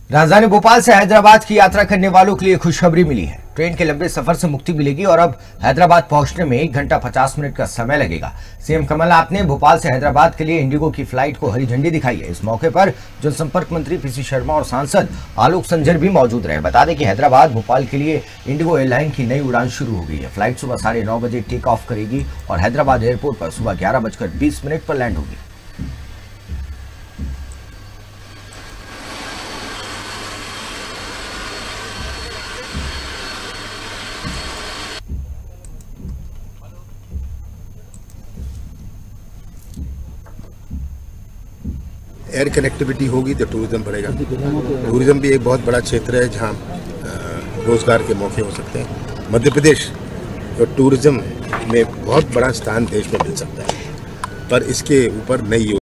राजधानी भोपाल से हैदराबाद की यात्रा करने वालों के लिए खुशखबरी मिली है। ट्रेन के लंबे सफर से मुक्ति मिलेगी और अब हैदराबाद पहुंचने में 1 घंटा 50 मिनट का समय लगेगा। सीएम कमलनाथ ने भोपाल से हैदराबाद के लिए इंडिगो की फ्लाइट को हरी झंडी दिखाई है। इस मौके पर जनसंपर्क मंत्री पीसी शर्मा और सांसद आलोक संजर भी मौजूद रहे। बता दें कि हैदराबाद भोपाल के लिए इंडिगो एयरलाइन की नई उड़ान शुरू हो गई है। फ्लाइट सुबह 9:30 बजे टेक ऑफ करेगी और हैदराबाद एयरपोर्ट पर सुबह 11:20 पर लैंड होगी। एयर कनेक्टिविटी होगी तो टूरिज्म बढ़ेगा। टूरिज्म भी एक बहुत बड़ा क्षेत्र है जहां रोजगार के मौके हो सकते हैं। मध्य प्रदेश तो टूरिज्म में बहुत बड़ा स्थान देश में मिल सकता है, पर इसके ऊपर नई